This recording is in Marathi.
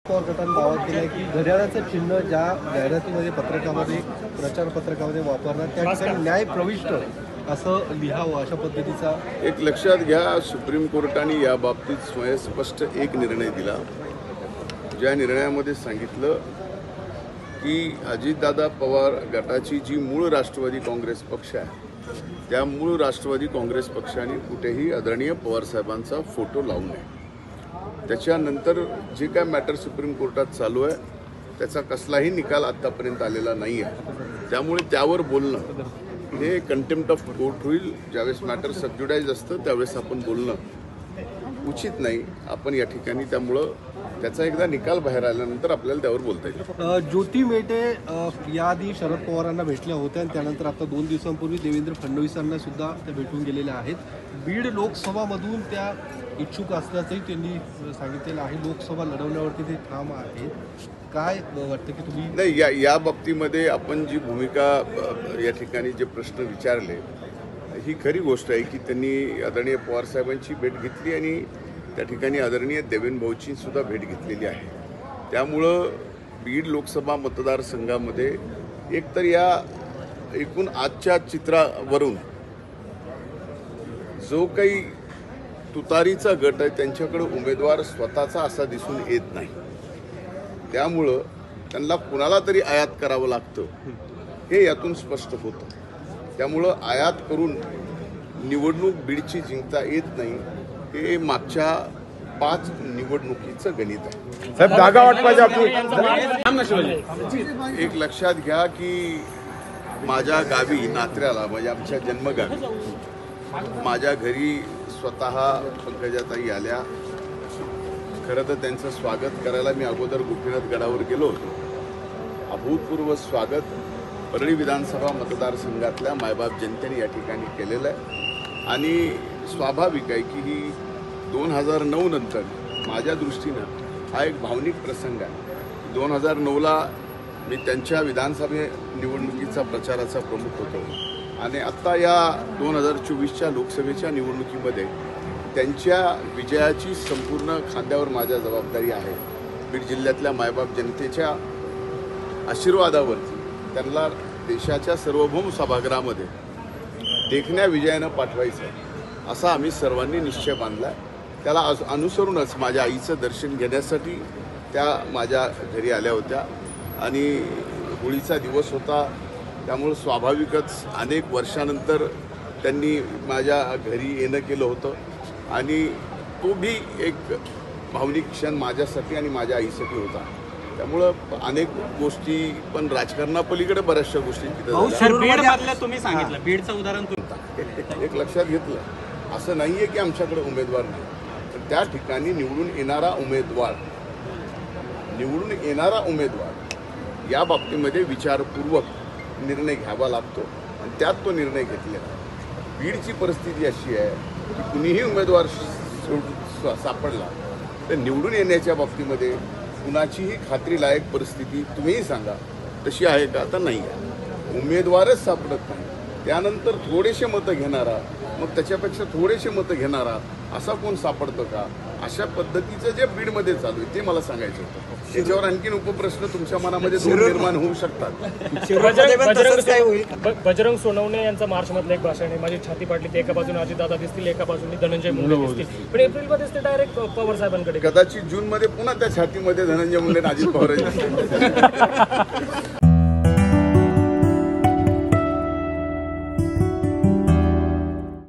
पवार गटाने दावा केला आहे की घड्याळाचं चिन्ह ज्या जाहिरातीमध्ये पत्रकामध्ये प्रचार पत्रकामध्ये वापरणार त्या ठिकाणी न्याय प्रविष्ट असं लिहावं अशा पद्धतीचा एक लक्षात घ्या, सुप्रीम कोर्टाने या बाबतीत स्वयंस्पष्ट एक निर्णय दिला, ज्या निर्णयामध्ये सांगितलं की अजितदादा पवार गटाची जी मूळ राष्ट्रवादी काँग्रेस पक्ष आहे त्या मूळ राष्ट्रवादी काँग्रेस पक्षाने कुठेही आदरणीय पवारसाहेबांचा फोटो लावू नये. त्याच्यानंतर जे काय मॅटर सुप्रीम कोर्टात चालू आहे त्याचा कसलाही निकाल आत्तापर्यंत आलेला नाही आहे. त्यामुळे त्यावर बोलणं हे कंटेम्प्ट ऑफ कोर्ट होईल. ज्यावेळेस मॅटर सबज्युडाइज असतं त्यावेळेस आपण बोलणं उचित नाही. आपण या ठिकाणी त्यामुळं त्याचा एकदा निकाल बाहेर आल्यानंतर आपल्याला त्यावर बोलता येईल. ज्योती मेटे याआधी शरद पवारांना भेटल्या होत्या आणि त्यानंतर आता 2 दिवसांपूर्वी देवेंद्र फडणवीसांना सुद्धा त्या भेटून गेलेल्या आहेत. बीड लोकसभामधून त्या इच्छुक असल्याचंही त्यांनी सांगितलेलं आहे. लोकसभा लढवण्यावरती ते ठाम आहेत. काय वाटतं की तुम्ही नाही या बाबतीमध्ये आपण जी भूमिका या ठिकाणी जे प्रश्न विचारले ही खरी गोष्ट आहे की त्यांनी आदरणीय पवारसाहेबांची भेट घेतली आणि त्या ठिकाणी आदरणीय देवेंद्र भाऊची सुद्धा भेट घेतलेली आहे. त्यामुळं बीड लोकसभा मतदारसंघामध्ये एकतर या एकूण आजच्या चित्रावरून जो काही तुतारीचा गट आहे त्यांच्याकडे उमेदवार स्वतःचा असा दिसून येत नाही. त्यामुळं त्यांना कुणाला तरी आयात करावं लागतं हे यातून स्पष्ट होतं. त्यामुळं आयात करून निवडणूक बीडची जिंकता येत नाही हे मागच्या 5 निवडणुकीचं गणित आहे. साहेब जागा वाटपाची एक लक्षात घ्या की माझ्या गावी नात्र्याला म्हणजे आमच्या जन्मगावी माझ्या घरी स्वतः पंकजाताई आल्या. खरं तर त्यांचं स्वागत करायला मी अगोदर गोपीनाथ गडावर गेलो होतो. अभूतपूर्व स्वागत परळी विधानसभा मतदारसंघातल्या मायबाप जनतेने या ठिकाणी केलेलं आहे आणि स्वाभाविक आहे की ही 2009 नंतर माझ्या दृष्टीनं हा एक भावनिक प्रसंग आहे. 2009ला मी त्यांच्या विधानसभे निवडणुकीचा प्रचाराचा प्रमुख होतो आणि आत्ता या 2024च्या लोकसभेच्या निवडणुकीमध्ये त्यांच्या विजयाची संपूर्ण खांद्यावर माझ्या जबाबदारी आहे. बीड जिल्ह्यातल्या मायबाप जनतेच्या आशीर्वादावरती त्यांना देशाच्या सार्वभौम सभागृहामध्ये देखण्या विजयानं पाठवायचं असा आम्ही सर्वांनी निश्चय बांधला. त्याला अनुसरूनच माझ्या आईचं दर्शन घेण्यासाठी त्या माझ्या घरी आल्या होत्या आणि होळीचा दिवस होता. त्यामुळं स्वाभाविकच अनेक वर्षानंतर त्यांनी माझ्या घरी येणं केलं होतं आणि तो भी एक भावनिक क्षण माझ्यासाठी आणि माझ्या आईसाठी होता. त्यामुळं अनेक गोष्टी पण राजकारणापलीकडे बऱ्याचशा गोष्टी तुम्ही सांगितलं बीडचं उदाहरण एक लक्षात घेतलं. असं नाहीये की आमच्याकडे उमेदवार नाही, तर त्या ठिकाणी निवडून येणारा उमेदवार या बाबतीमध्ये विचारपूर्वक निर्णय घ्यावा लागतो आणि त्यात तो निर्णय घेतलेला. बीडची परिस्थिती अशी आहे की कुणीही उमेदवार सापडला तर निवडून येण्याच्या बाबतीमध्ये कुणाचीही खात्रीलायक परिस्थिती तुम्हीही सांगा तशी आहे का? आता नाही आहे. उमेदवारच सापडत नाही. त्यानंतर थोडेसे मतं घेणारा, मग त्याच्यापेक्षा थोडेसे मतं घेणारा असा कोण सापडतं का? अशा पद्धतीचं जे बीडमध्ये चालू आहे ते मला सांगायचं होतं. त्याच्यावर आणखीन उपप्रश्न तुमच्या मनामध्ये निर्माण होऊ शकतात. बजरंग सोनवणे यांचा मार्चमधलं एक भाषण आहे. माझी छाती पाडली ते एका बाजूने अजितदादा दिसतील, एका बाजूने धनंजय मुंडे दिसतील, पण एप्रिलमध्ये ते डायरेक्ट पवार साहेबांकडे. कदाचित जूनमध्ये पुन्हा त्या छातीमध्ये धनंजय मुंडे अजित पवार